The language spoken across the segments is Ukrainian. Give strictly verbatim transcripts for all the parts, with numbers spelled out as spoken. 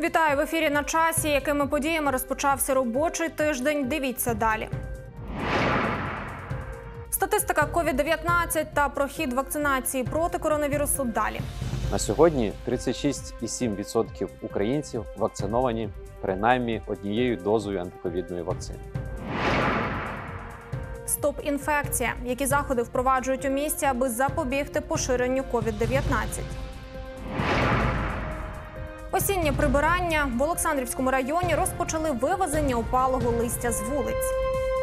Вітаю в ефірі «На часі». Якими подіями розпочався робочий тиждень? Дивіться далі. Статистика ковід дев'ятнадцять та про хід вакцинації проти коронавірусу далі. На сьогодні тридцять шість цілих сім десятих відсотка українців вакциновані принаймні однією дозою антиковідної вакцини. Стоп-інфекція. Які заходи впроваджують у місті, аби запобігти поширенню ковід дев'ятнадцять? Осіннє прибирання. В Олександрівському районі розпочали вивезення опалого листя з вулиць.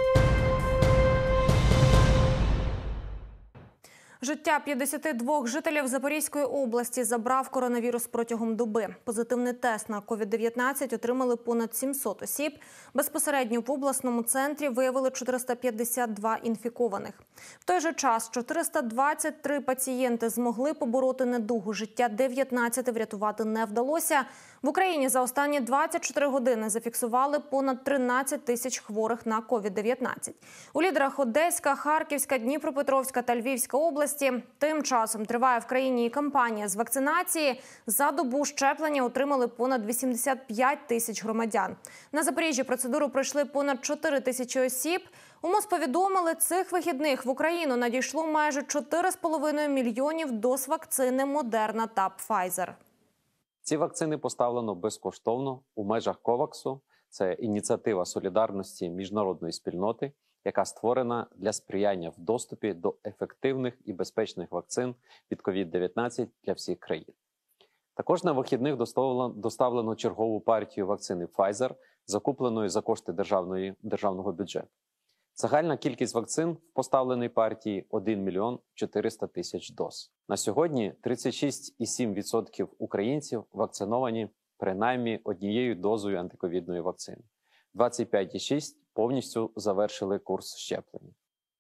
Життя п'ятдесят два жителів Запорізької області забрав коронавірус протягом доби. Позитивний тест на ковід дев'ятнадцять отримали понад сімсот осіб. Безпосередньо в обласному центрі виявили чотириста п'ятдесят два інфікованих. В той же час чотириста двадцять три пацієнти змогли побороти недугу. Життя дев'ятнадцяти врятувати не вдалося. В Україні за останні двадцять чотири години зафіксували понад тринадцять тисяч хворих на ковід дев'ятнадцять. У лідерах Одеська, Харківська, Дніпропетровська та Львівська області. Тим часом триває в країні і кампанія з вакцинації. За добу щеплення отримали понад вісімдесят п'ять тисяч громадян. На Запоріжжі процедуру пройшли понад чотири тисячі осіб. У МОЗ повідомили, цих вихідних в Україну надійшло майже чотири з половиною мільйонів доз вакцини Модерна та Пфайзер. Ці вакцини поставлено безкоштовно у межах коваксу. Це ініціатива солідарності міжнародної спільноти, яка створена для сприяння в доступі до ефективних і безпечних вакцин від ковід дев'ятнадцять для всіх країн. Також на вихідних доставлено, доставлено чергову партію вакцини Pfizer, закупленої за кошти державної, державного бюджету. Загальна кількість вакцин в поставленій партії – один мільйон чотириста тисяч доз. На сьогодні тридцять шість цілих сім десятих відсотка українців вакциновані принаймні однією дозою антиковідної вакцини. двадцять п'ять цілих шість десятих повністю завершили курс щеплення.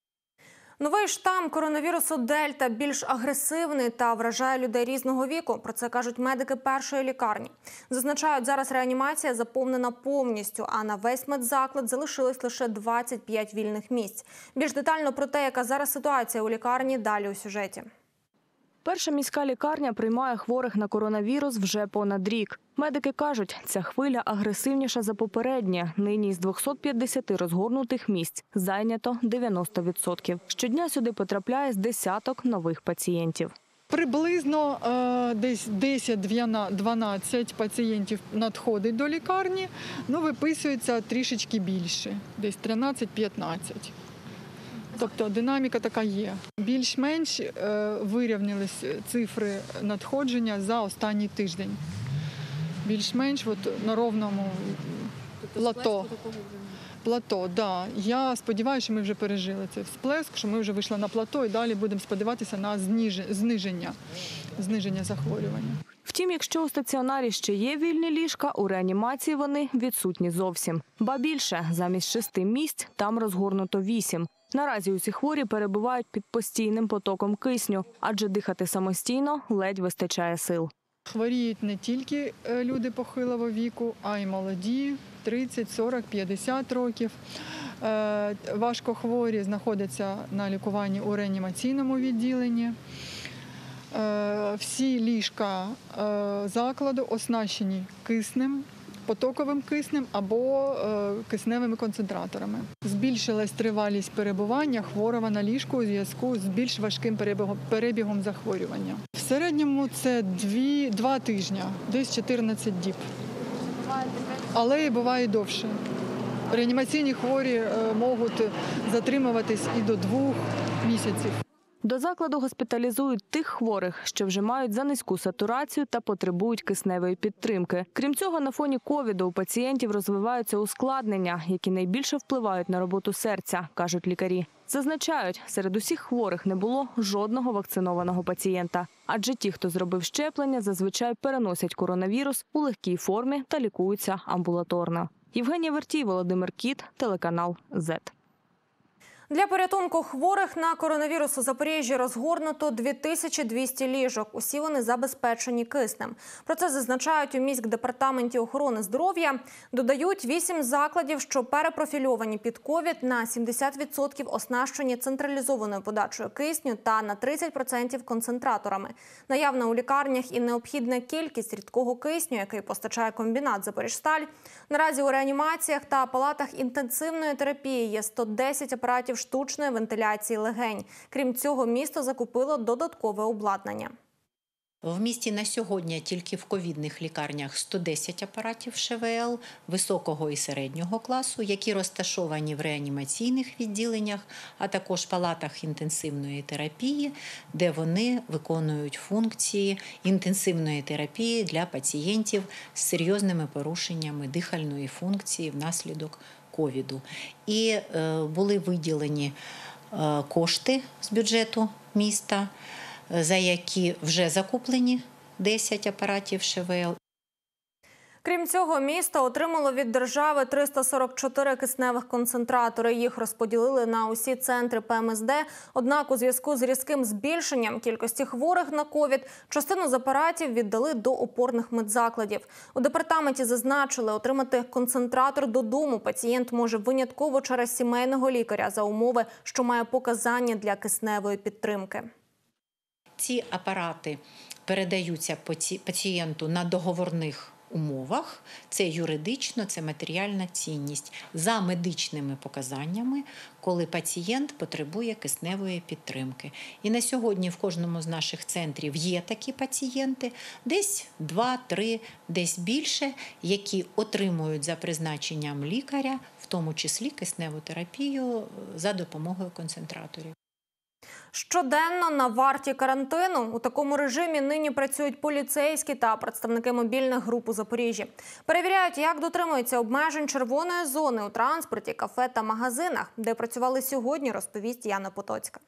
Новий штам коронавірусу Дельта більш агресивний та вражає людей різного віку. Про це кажуть медики першої лікарні. Зазначають, зараз реанімація заповнена повністю, а на весь медзаклад залишилось лише двадцять п'ять вільних місць. Більш детально про те, яка зараз ситуація у лікарні, далі у сюжеті. Перша міська лікарня приймає хворих на коронавірус вже понад рік. Медики кажуть, ця хвиля агресивніша за попереднє. Нині з двохсот п'ятдесяти розгорнутих місць зайнято дев'яносто відсотків. Щодня сюди потрапляє з десяток нових пацієнтів. Приблизно е, десь десять-дванадцять пацієнтів надходить до лікарні, ну виписується трішечки більше, десь тринадцять-п'ятнадцять. Тобто динаміка така є. Більш-менш е, вирівнялись цифри надходження за останній тиждень. Більш-менш от, на ровному плато. Плато, да. Я сподіваюся, що ми вже пережили цей всплеск, що ми вже вийшли на плато і далі будемо сподіватися на зниження, зниження захворювання. Втім, якщо у стаціонарі ще є вільні ліжка, у реанімації вони відсутні зовсім. Ба більше, замість шести місць там розгорнуто вісім. Наразі усі хворі перебувають під постійним потоком кисню, адже дихати самостійно ледь вистачає сил. Хворіють не тільки люди похилого віку, а й молоді, тридцять, сорок, п'ятдесят років. Важкохворі знаходяться на лікуванні у реанімаційному відділенні. Всі ліжка закладу оснащені киснем, потоковим киснем або кисневими концентраторами. Збільшилась тривалість перебування хворого на ліжку у зв'язку з більш важким перебігом захворювання. В середньому це дві, два тижні, десь чотирнадцять діб. Але і буває довше. Реанімаційні хворі можуть затримуватись і до двох місяців. До закладу госпіталізують тих хворих, що вже мають занизьку сатурацію та потребують кисневої підтримки. Крім цього, на фоні ковіду у пацієнтів розвиваються ускладнення, які найбільше впливають на роботу серця, кажуть лікарі. Зазначають, серед усіх хворих не було жодного вакцинованого пацієнта. Адже ті, хто зробив щеплення, зазвичай переносять коронавірус у легкій формі та лікуються амбулаторно. Євгенія Вертій, Володимир Кіт, телеканал зет. Для порятунку хворих на коронавірус у Запоріжжі розгорнуто дві тисячі двісті ліжок. Усі вони забезпечені киснем. Про це зазначають у міськдепартаменті охорони здоров'я. Додають, вісім закладів, що перепрофільовані під ковід, на сімдесят відсотків оснащені централізованою подачею кисню та на тридцять відсотків концентраторами. Наявна у лікарнях і необхідна кількість рідкого кисню, який постачає комбінат «Запоріжсталь». Наразі у реанімаціях та палатах інтенсивної терапії є сто десять апаратів штучної вентиляції легень. Крім цього, місто закупило додаткове обладнання. В місті на сьогодні тільки в ковідних лікарнях сто десять апаратів ШВЛ високого і середнього класу, які розташовані в реанімаційних відділеннях, а також палатах інтенсивної терапії, де вони виконують функції інтенсивної терапії для пацієнтів з серйозними порушеннями дихальної функції внаслідок ковіду. І е, були виділені е, кошти з бюджету міста, за які вже закуплені десять апаратів ШВЛ. Крім цього, місто отримало від держави триста сорок чотири кисневих концентратори. Їх розподілили на усі центри Пе Ем Ес Де. Однак у зв'язку з різким збільшенням кількості хворих на ковід частину з апаратів віддали до опорних медзакладів. У департаменті зазначили, отримати концентратор додому пацієнт може винятково через сімейного лікаря за умови, що має показання для кисневої підтримки. Ці апарати передаються пацієнту на договорних умовах. Це юридично, це матеріальна цінність. За медичними показаннями, коли пацієнт потребує кисневої підтримки. І на сьогодні в кожному з наших центрів є такі пацієнти, десь два-три, десь більше, які отримують за призначенням лікаря, в тому числі кисневу терапію за допомогою концентраторів. Щоденно на варті карантину. У такому режимі нині працюють поліцейські та представники мобільних груп у Запоріжжі. Перевіряють, як дотримуються обмежень червоної зони у транспорті, кафе та магазинах. Де працювали сьогодні, розповість Яна Потоцька.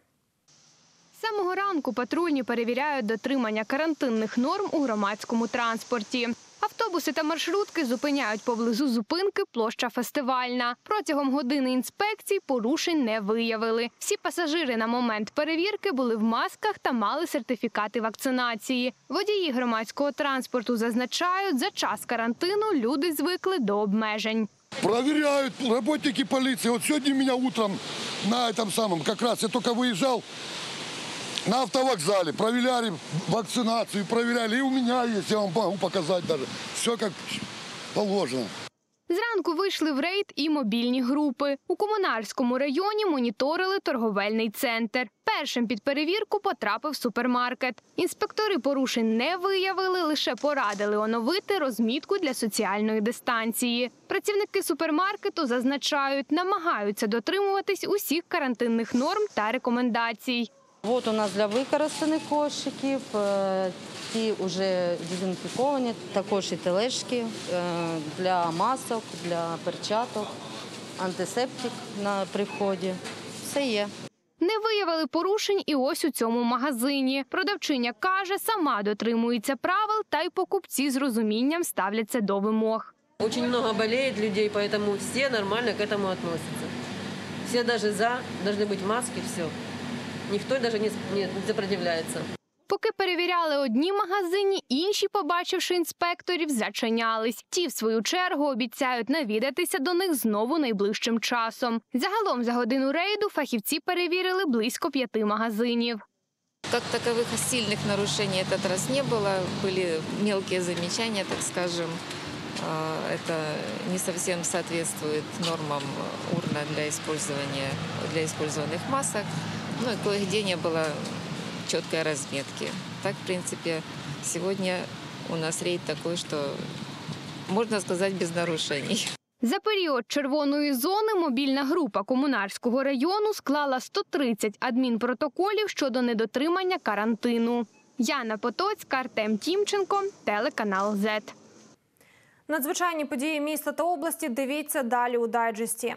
З самого ранку патрульні перевіряють дотримання карантинних норм у громадському транспорті. Автобуси та маршрутки зупиняють поблизу зупинки площа Фестивальна. Протягом години інспекцій порушень не виявили. Всі пасажири на момент перевірки були в масках та мали сертифікати вакцинації. Водії громадського транспорту зазначають, за час карантину люди звикли до обмежень. Проверяют работники полиции. Вот сегодня меня утром на этом самом, как раз я только выезжал, на автовокзале проверяли вакцинацию, проверяли. И у меня есть, я вам могу показать даже. Все как положено. Зранку вийшли в рейд і мобільні групи. У Комунарському районі моніторили торговельний центр. Першим під перевірку потрапив супермаркет. Інспектори порушень не виявили, лише порадили оновити розмітку для соціальної дистанції. Працівники супермаркету зазначають, намагаються дотримуватись усіх карантинних норм та рекомендацій. Вот у нас для використаних кошиків, ті вже дезінфіковані, також і тележки для масок, для перчаток, антисептик на при вході. Все є. Не виявили порушень і ось у цьому магазині. Продавчиня каже, сама дотримується правил, та й покупці з розумінням ставляться до вимог. Дуже багато боліє людей, тому всі нормально к этому відносяться. Всі навіть за, повинні бути маски, все. Ніхто навіть не сопротивляється. Поки перевіряли одні магазини, інші, побачивши інспекторів, зачинялись. Ті, в свою чергу, обіцяють навідатися до них знову найближчим часом. Загалом за годину рейду фахівці перевірили близько п'яти магазинів. Как таковых сильных нарушений этот раз не было. Были мелкие замечания, так скажем. Это не совсем соответствует нормам урна для использования, для использованных масок. Ну и кое-где не было четкой разметки. Так, в принципе, сегодня у нас рейд такой, что, можно сказать, без нарушений. За період червоної зони мобільна група Комунарського району склала сто тридцять адмінпротоколів щодо недотримання карантину. Яна Потоцька, Артем Тімченко, телеканал зет. Надзвичайні події міста та області дивіться далі у дайджесті.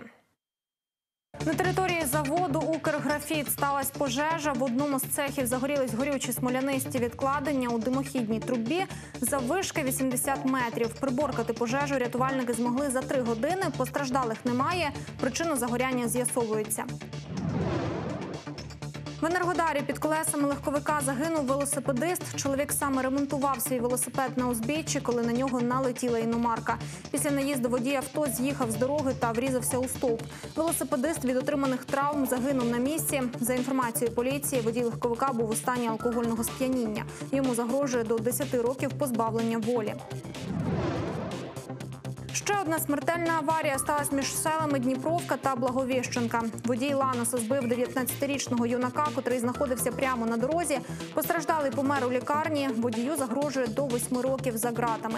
На території заводу «Укрграфіт» сталася пожежа. В одному з цехів загорілись горючі смолянисті відкладення у димохідній трубі заввишки вісімдесят метрів. Приборкати пожежу рятувальники змогли за три години. Постраждалих немає. Причину загоряння з'ясовується. В Енергодарі під колесами легковика загинув велосипедист. Чоловік саме ремонтував свій велосипед на узбіччі, коли на нього налетіла іномарка. Після наїзду водій авто з'їхав з дороги та врізався у стовп. Велосипедист від отриманих травм загинув на місці. За інформацією поліції, водій легковика був у стані алкогольного сп'яніння. Йому загрожує до десяти років позбавлення волі. Ще одна смертельна аварія сталася між селами Дніпровка та Благовіщенка. Водій Ланоса збив дев'ятнадцятирічного юнака, котрий знаходився прямо на дорозі. Постраждалий помер у лікарні. Водію загрожує до восьми років за ґратами.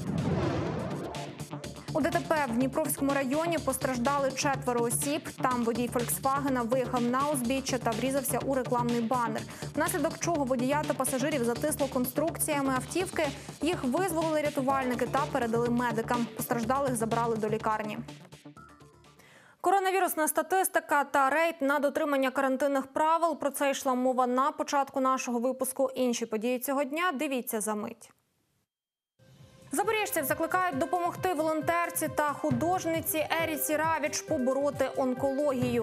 У ДТП в Дніпровському районі постраждали четверо осіб. Там водій «Фольксвагена» виїхав на узбіччя та врізався у рекламний банер. Внаслідок чого водія та пасажирів затисло конструкціями автівки. Їх визволили рятувальники та передали медикам. Постраждалих забрали до лікарні. Коронавірусна статистика та рейд на дотримання карантинних правил. Про це йшла мова на початку нашого випуску. Інші події цього дня дивіться за мить. Запоріжців закликають допомогти волонтерці та художниці Еріці Равіч побороти онкологію.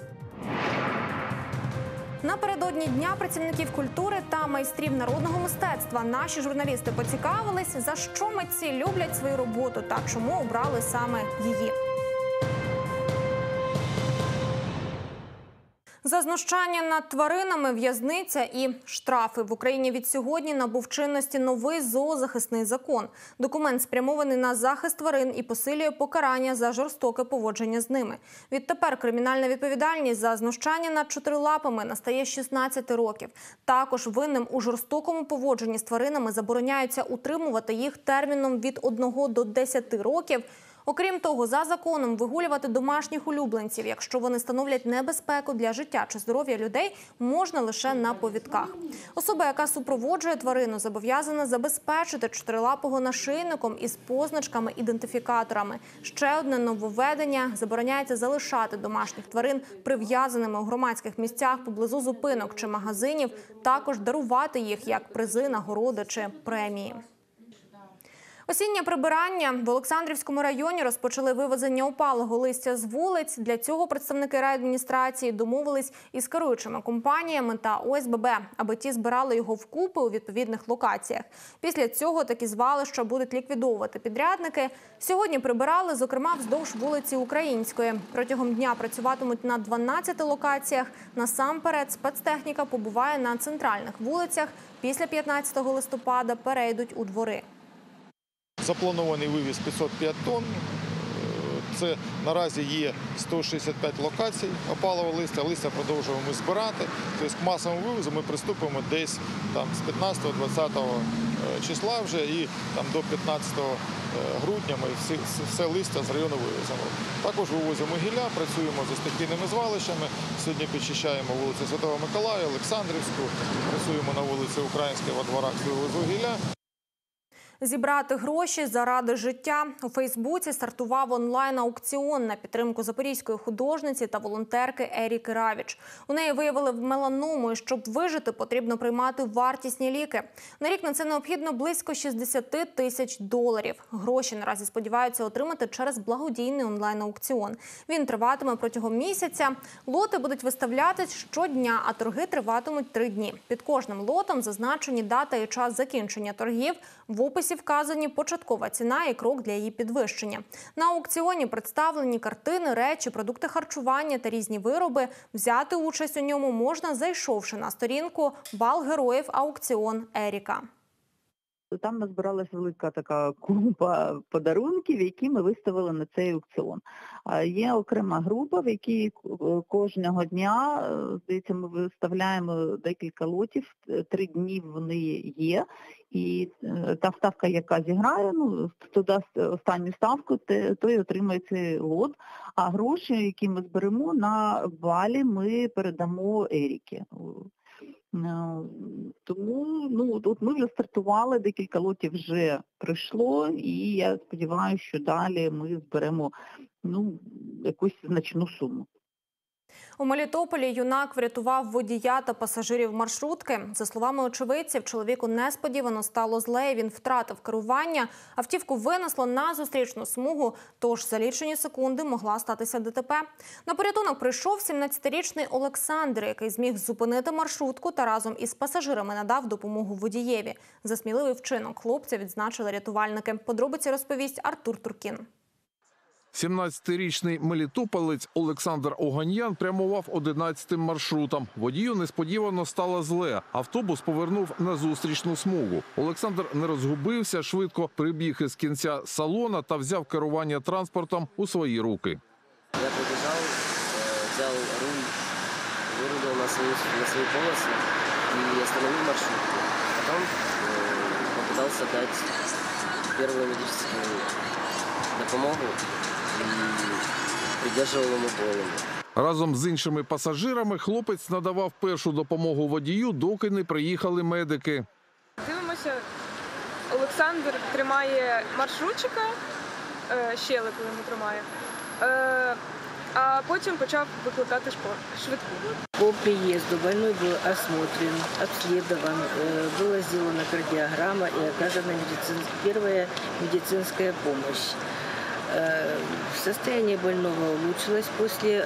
Напередодні Дня працівників культури та майстрів народного мистецтва наші журналісти поцікавились, за що митці люблять свою роботу та чому обрали саме її. За знущання над тваринами, в'язниця і штрафи. В Україні від сьогодні набув чинності новий зоозахисний закон. Документ спрямований на захист тварин і посилює покарання за жорстоке поводження з ними. Відтепер кримінальна відповідальність за знущання над чотирилапами настає з шістнадцяти років. Також винним у жорстокому поводженні з тваринами забороняється утримувати їх терміном від одного до десяти років. Окрім того, за законом вигулювати домашніх улюбленців, якщо вони становлять небезпеку для життя чи здоров'я людей, можна лише на повідках. Особа, яка супроводжує тварину, зобов'язана забезпечити чотирилапого нашийником із позначками-ідентифікаторами. Ще одне нововведення – забороняється залишати домашніх тварин прив'язаними у громадських місцях поблизу зупинок чи магазинів, також дарувати їх як призи, нагороди чи премії. Осіннє прибирання. В Олександрівському районі розпочали вивезення опалого листя з вулиць. Для цього представники райадміністрації домовились із керуючими компаніями та О С Б Б, аби ті збирали його вкупи у відповідних локаціях. Після цього такі звалища будуть ліквідовувати підрядники. Сьогодні прибирали, зокрема, вздовж вулиці Української. Протягом дня працюватимуть на дванадцяти локаціях. Насамперед, спецтехніка побуває на центральних вулицях. Після п'ятнадцятого листопада перейдуть у двори. Запланований вивіз п'ятсот п'ять тонн. Це наразі є сто шістдесят п'ять локацій опалого листя. Листя продовжуємо ми збирати. Тобто к масовому вивозу ми приступимо десь там, з п'ятнадцятого-двадцятого числа вже і там, до п'ятнадцятого грудня ми всі, все листя з району вивеземо. Також вивозимо гілля, працюємо з стихійними звалищами. Сьогодні підчищаємо вулицю Святого Миколая, Олександрівську, працюємо на вулиці Українській, во дворах з вивозу гілля. Зібрати гроші заради життя. У Фейсбуці стартував онлайн-аукціон на підтримку запорізької художниці та волонтерки Еріки Равіч. У неї виявили меланому, і щоб вижити, потрібно приймати вартісні ліки. На рік на це необхідно близько шістдесят тисяч доларів. Гроші наразі сподіваються отримати через благодійний онлайн-аукціон. Він триватиме протягом місяця. Лоти будуть виставлятись щодня, а торги триватимуть три дні. Під кожним лотом зазначені дата і час закінчення торгів. В описі вказані початкова ціна і крок для її підвищення. На аукціоні представлені картини, речі, продукти харчування та різні вироби. Взяти участь у ньому можна, зайшовши на сторінку «Бал героїв. Аукціон Еріка». Там назбиралась велика така купа подарунків, які ми виставили на цей аукціон. Є окрема група, в якій кожного дня, здається, ми виставляємо декілька лотів, три дні вони є. І та ставка, яка зіграє, ну, хто дасть останню ставку, той отримає цей лот. А гроші, які ми зберемо на балі, ми передамо Еріки. Тому ну, от ми вже стартували, декілька лотів вже прийшло, і я сподіваюся, що далі ми зберемо ну, якусь значну суму. У Мелітополі юнак врятував водія та пасажирів маршрутки. За словами очевидців, чоловіку несподівано стало зле, він втратив керування. Автівку винесло на зустрічну смугу, тож за лічені секунди могла статися ДТП. На порятунок прийшов сімнадцятирічний Олександр, який зміг зупинити маршрутку та разом із пасажирами надав допомогу водієві. За сміливий вчинок хлопця відзначили рятувальники. Подробиці розповість Артур Туркін. сімнадцятирічний мелітополець Олександр Оганьян прямував одинадцятим маршрутом. Водію несподівано стало зле. Автобус повернув на зустрічну смугу. Олександр не розгубився, швидко прибіг із кінця салона та взяв керування транспортом у свої руки. Я прибіжав, взяв руль, вирулив на свою, на свою полосу і остановив маршрутку. Потім попытался дати першу медичну допомогу і придержував йому голову. Разом з іншими пасажирами хлопець надавав першу допомогу водію, доки не приїхали медики. Дивимося, Олександр тримає маршрутчика, щелепу йому тримає, а потім почав викликати швидку. По приезду больной был осмотрен, обследован, была сделана кардиограмма и оказана медицин... первая медицинская помощь. Состояние больного улучшилось после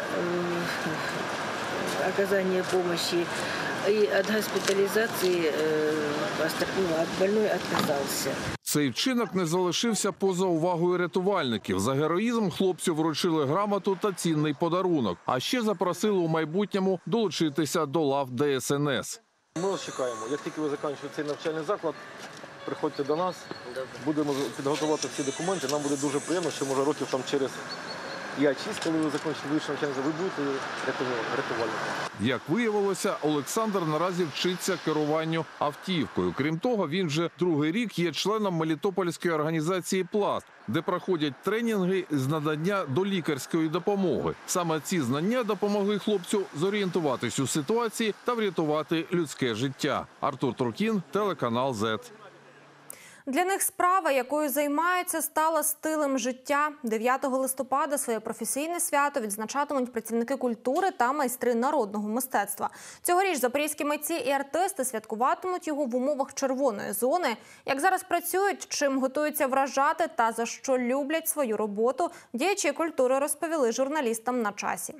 оказания помощи, и от госпитализации больной отказался. Цей вчинок не залишився поза увагою рятувальників. За героїзм хлопцю вручили грамоту та цінний подарунок. А ще запросили у майбутньому долучитися до лав Де Ес Ен Ес. Ми вас чекаємо. Як тільки ви закінчуєте цей навчальний заклад, приходьте до нас, будемо підготувати всі документи. Нам буде дуже приємно, що може років там через п'ять-шість, коли ви закінчите вищий навчальний заклад, ви будете рятувальником. Як виявилося, Олександр наразі вчиться керуванню автівкою. Крім того, він вже другий рік є членом мелітопольської організації «Пласт», де проходять тренінги з надання долікарської допомоги. Саме ці знання допомогли хлопцю зорієнтуватись у ситуації та врятувати людське життя. Артур Туркін, телеканал «Зет». Для них справа, якою займаються, стала стилем життя. дев'ятого листопада своє професійне свято відзначатимуть працівники культури та майстри народного мистецтва. Цьогоріч запорізькі митці і артисти святкуватимуть його в умовах червоної зони. Як зараз працюють, чим готуються вражати та за що люблять свою роботу, діячі культури розповіли журналістам на часі.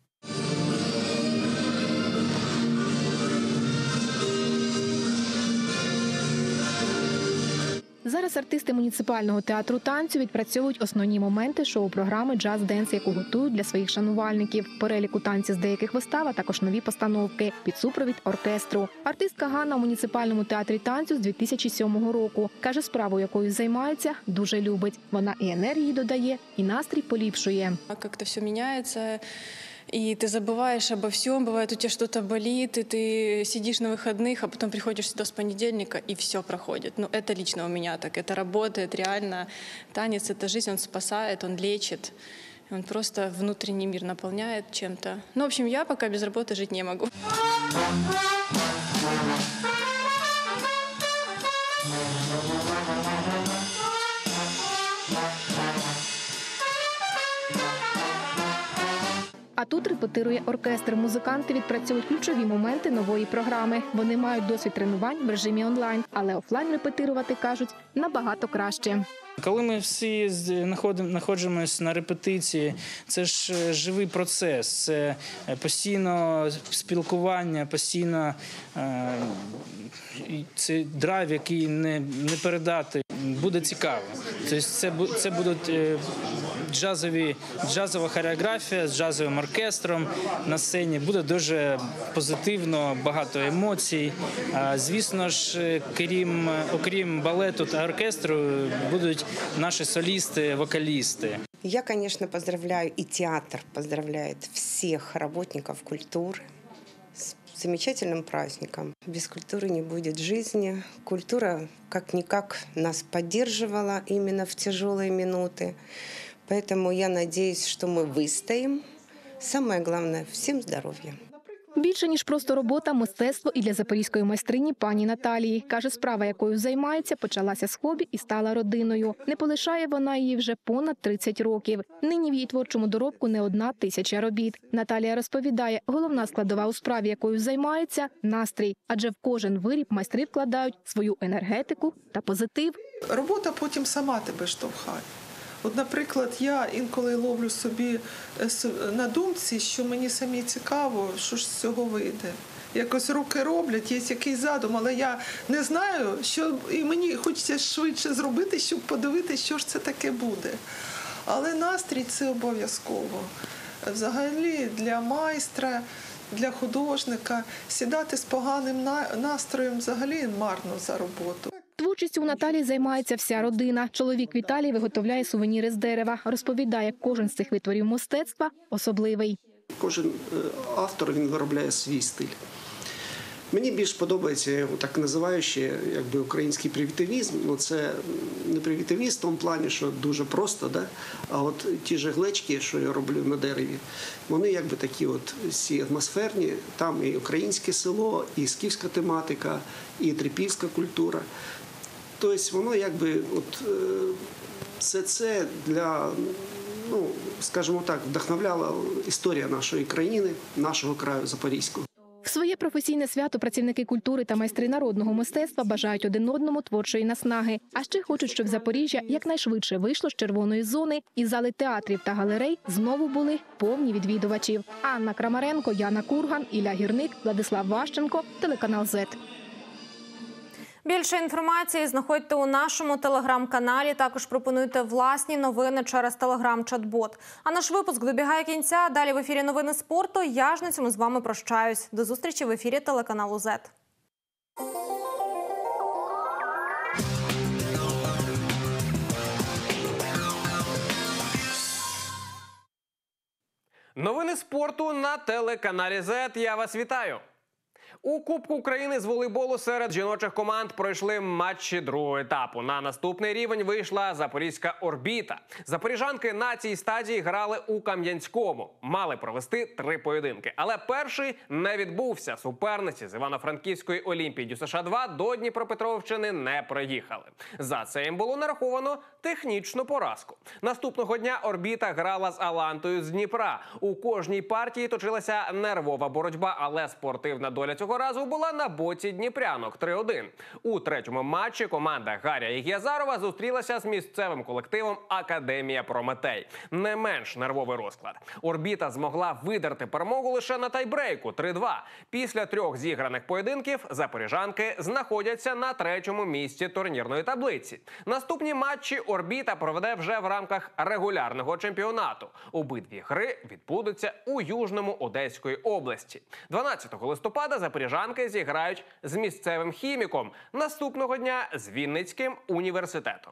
Зараз артисти муніципального театру танцю відпрацьовують основні моменти шоу-програми «Джаз-денс», яку готують для своїх шанувальників. В переліку танців з деяких вистав, а також нові постановки під супровід оркестру. Артистка Ганна у муніципальному театрі танцю з дві тисячі сьомого року. Каже, справу, якою займається, дуже любить. Вона і енергії додає, і настрій поліпшує. Як-то все міняється. И ты забываешь обо всем, бывает у тебя что-то болит, и ты сидишь на выходных, а потом приходишь сюда с понедельника, и все проходит. Ну, это лично у меня так, это работает реально. Танец — это жизнь, он спасает, он лечит, он просто внутренний мир наполняет чем-то. Ну, в общем, я пока без работы жить не могу. А тут репетирує оркестр. Музиканти відпрацьовують ключові моменти нової програми. Вони мають досвід тренувань в режимі онлайн, але офлайн репетирувати, кажуть, набагато краще. Коли ми всі знаходимося на репетиції, це ж живий процес, це постійно спілкування, постійно це драйв, який не, не передати. Буде цікаво. Тобто це, це будуть джазові, джазова хореографія з джазовим оркестром на сцені. Буде дуже позитивно, багато емоцій. Звісно ж, крім, окрім балету та оркестру, будуть наши солисты, вокалисты. Я, конечно, поздравляю, и театр поздравляет всех работников культуры с замечательным праздником. Без культуры не будет жизни. Культура как-никак нас поддерживала именно в тяжелые минуты. Поэтому я надеюсь, что мы выстоим. Самое главное – всем здоровья. Більше, ніж просто робота, мистецтво і для запорізької майстрині пані Наталії. Каже, справа, якою займається, почалася з хобі і стала родиною. Не полишає вона її вже понад тридцять років. Нині в її творчому доробку не одна тисяча робіт. Наталія розповідає, головна складова у справі, якою займається – настрій. Адже в кожен виріб майстри вкладають свою енергетику та позитив. Робота потім сама тебе штовхає. От, наприклад, я інколи ловлю собі на думці, що мені самі цікаво, що ж з цього вийде. Якось руки роблять, є якийсь задум, але я не знаю, що і мені хочеться швидше зробити, щоб подивитися, що ж це таке буде. Але настрій – це обов'язково. Взагалі для майстра, для художника сідати з поганим настроєм взагалі марно за роботу. Творчістю у Наталії займається вся родина. Чоловік Віталій виготовляє сувеніри з дерева. Розповідає, кожен з цих витворів мистецтва особливий. Кожен автор, він виробляє свій стиль. Мені більш подобається, так називаю ще, якби, український привітивізм. Ну, це не привітивізм в тому плані, що дуже просто, да? А от ті ж глечки, що я роблю на дереві, вони якби такі от всі атмосферні. Там і українське село, і скіфська тематика, і трипільська культура. Тобто воно якби от все це для, ну, скажімо так, вдохновляла історія нашої країни, нашого краю Запорізького. В своє професійне свято працівники культури та майстри народного мистецтва бажають один одному творчої наснаги. А ще хочуть, щоб Запоріжжя якнайшвидше вийшло з червоної зони і зали театрів та галерей знову були повні відвідувачів. Анна Крамаренко, Яна Курган, Ілля Гірник, Владислав Ващенко, телеканал зет. Більше інформації знаходьте у нашому телеграм-каналі. Також пропонуйте власні новини через телеграм-чат-бот. А наш випуск добігає кінця. Далі в ефірі новини спорту. Я ж на цьому з вами прощаюсь. До зустрічі в ефірі телеканалу зет. Новини спорту на телеканалі зет. Я вас вітаю. У Кубку України з волейболу серед жіночих команд пройшли матчі другого етапу. На наступний рівень вийшла запорізька «Орбіта». Запоріжанки на цій стадії грали у Кам'янському. Мали провести три поєдинки. Але перший не відбувся. Суперниці з Івано-Франківської «Олімпії Дю США два» до Дніпропетровщини не приїхали. За це їм було нараховано технічну поразку. Наступного дня «Орбіта» грала з «Алантою» з Дніпра. У кожній партії точилася нервова боротьба, але спортивна доля цього разу була на боці дніпрянок три один. У третьому матчі команда Гарія Єгязарова зустрілася з місцевим колективом «Академія Прометей». Не менш нервовий розклад. «Орбіта» змогла видерти перемогу лише на тайбрейку три два. Після трьох зіграних поєдинків запоріжанки знаходяться на третьому місці турнірної таблиці. Наступні матчі «Орбіта» проведе вже в рамках регулярного чемпіонату. Обидві гри відбудуться у Южному Одеської області. дванадцятого листопада запоріжанки зіграють з місцевим «Хіміком», наступного дня з Вінницьким університетом.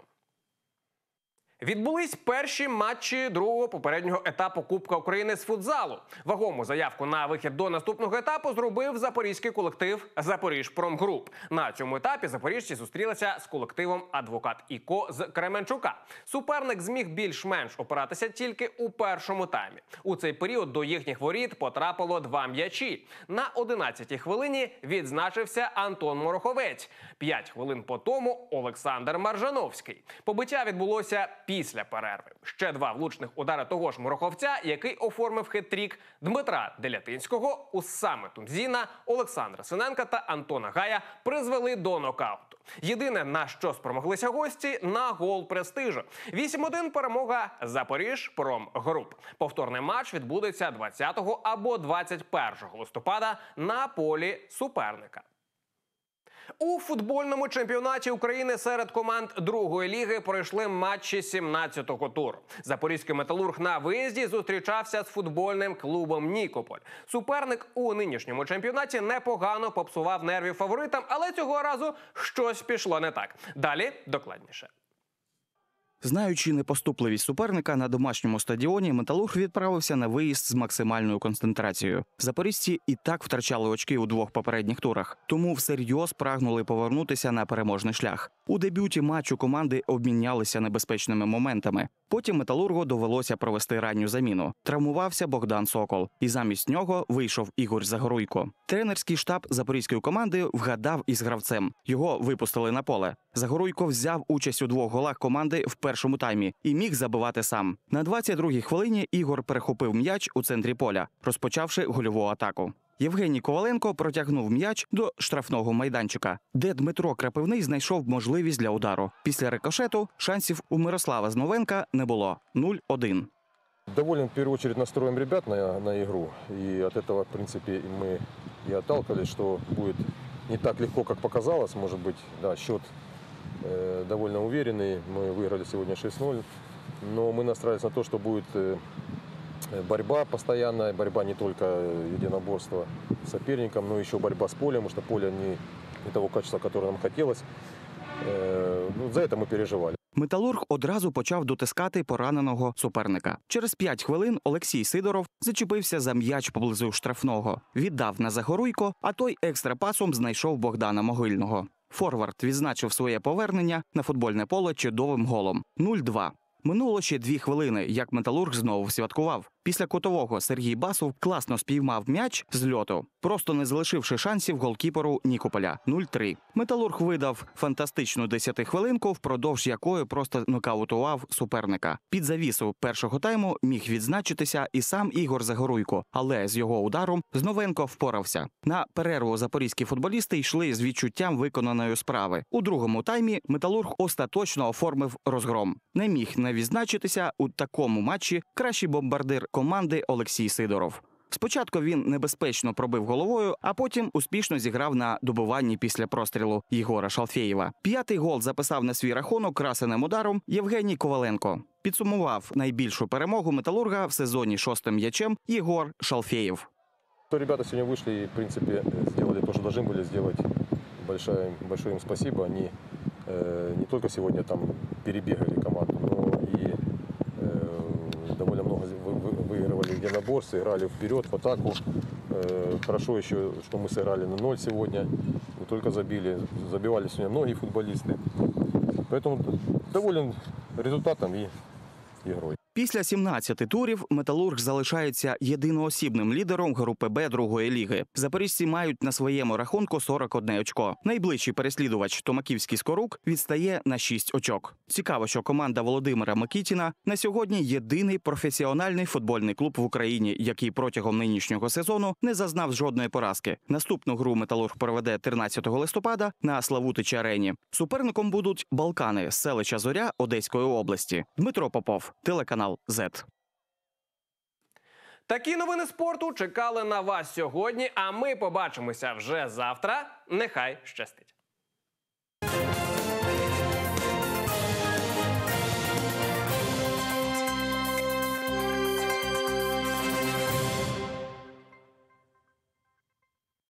Відбулись перші матчі другого попереднього етапу Кубка України з футзалу. Вагому заявку на вихід до наступного етапу зробив запорізький колектив «Запоріжпромгруп». На цьому етапі запоріжці зустрілися з колективом «Адвокат і Ко» з Кременчука. Суперник зміг більш-менш опиратися тільки у першому таймі. У цей період до їхніх воріт потрапило два м'ячі. На одинадцятій хвилині відзначився Антон Мороховець. П'ять хвилин по тому – Олександр Маржановський. Побиття відбулося після перерви. Ще два влучних удари того ж Мороховця, який оформив хет-трік, Дмитра Делятинського, Уссами Тумзіна, Олександра Синенка та Антона Гая призвели до нокауту. Єдине, на що спромоглися гості – на гол престижу. вісім один перемога Запоріжпромгруп. Повторний матч відбудеться двадцятого або двадцять першого листопада на полі суперника. У футбольному чемпіонаті України серед команд другої ліги пройшли матчі сімнадцятого туру. Запорізький «Металург» на виїзді зустрічався з футбольним клубом «Нікополь». Суперник у нинішньому чемпіонаті непогано попсував нервів фаворитам, але цього разу щось пішло не так. Далі докладніше. Знаючи непоступливість суперника на домашньому стадіоні, «Металург» відправився на виїзд з максимальною концентрацією. Запоріжці і так втрачали очки у двох попередніх турах, тому всерйоз прагнули повернутися на переможний шлях. У дебюті матчу команди обмінялися небезпечними моментами. Потім «Металургу» довелося провести ранню заміну. Травмувався Богдан Сокол, і замість нього вийшов Ігор Загоруйко. Тренерський штаб запорізької команди вгадав із гравцем. Його випустили на поле. Загоруйко взяв участь у двох голах команди в першому таймі і міг забивати сам. На двадцять другій хвилині Ігор перехопив м'яч у центрі поля, розпочавши гольову атаку. Євгеній Коваленко протягнув м'яч до штрафного майданчика, де Дмитро Крапивний знайшов можливість для удару. Після рикошету шансів у Мирослава Зновенка не було. нуль один. Доволен, в первую очередь, настроем ребят на, на игру. И от этого, в принципе, мы и отталкивались, что будет не так легко, как показалось. Может быть, да, счет э, довольно уверенный. Мы выиграли сегодня шесть ноль. Но мы настраивались на то, что будет э, борьба постоянная. Борьба не только единоборство с соперником, но еще борьба с полем, потому что поле не, не того качества, которое нам хотелось. Э, ну, за это мы переживали. «Металург» одразу почав дотискати пораненого суперника. Через п'ять хвилин Олексій Сидоров зачепився за м'яч поблизу штрафного. Віддав на Загоруйко, а той екстрапасом знайшов Богдана Могильного. Форвард відзначив своє повернення на футбольне поле чудовим голом. нуль два. Минуло ще дві хвилини, як «Металург» знову святкував. Після кутового Сергій Басов класно спіймав м'яч з льоту, просто не залишивши шансів голкіперу Нікополя. нуль три. «Металург» видав фантастичну десятихвилинку, впродовж якої просто нокаутував суперника. Під завісу першого тайму міг відзначитися і сам Ігор Загоруйко, але з його ударом Зновенко впорався. На перерву запорізькі футболісти йшли з відчуттям виконаної справи. У другому таймі «Металург» остаточно оформив розгром. Не міг не відзначитися у такому матчі кращий бомбардир команди Олексій Сидоров. Спочатку він небезпечно пробив головою, а потім успішно зіграв на добиванні після прострілу Єгора Шалфєєва. П'ятий гол записав на свій рахунок красеним ударом Євгеній Коваленко. Підсумував найбільшу перемогу «Металурга» в сезоні шостим м'ячем Єгор Шалфєєв. Ребята сегодня вышли и, в принципе, сделали то, что должны были сделать. Большое, большое им спасибо. Они э, не только сегодня там перебегали команду, но и э, довольно много выигрывали единоборств, играли вперед, в атаку. Э, хорошо еще, что мы сыграли на ноль сегодня. Не только забили, забивали сегодня многие футболисты. Поэтому доволен результатом и игрой. Після сімнадцяти турів «Металург» залишається єдиноосібним лідером групи Б другої ліги. Запоріжці мають на своєму рахунку сорок одне очко. Найближчий переслідувач Томаківський «Скорук» відстає на шість очок. Цікаво, що команда Володимира Микітіна на сьогодні єдиний професіональний футбольний клуб в Україні, який протягом нинішнього сезону не зазнав жодної поразки. Наступну гру «Металург» проведе тринадцятого листопада на Славутичі арені. Суперником будуть «Балкани» з селища Зоря Одеської області. Дмитро Попов, телеканал зет. Такі новини спорту чекали на вас сьогодні, а ми побачимося вже завтра. Нехай щастить!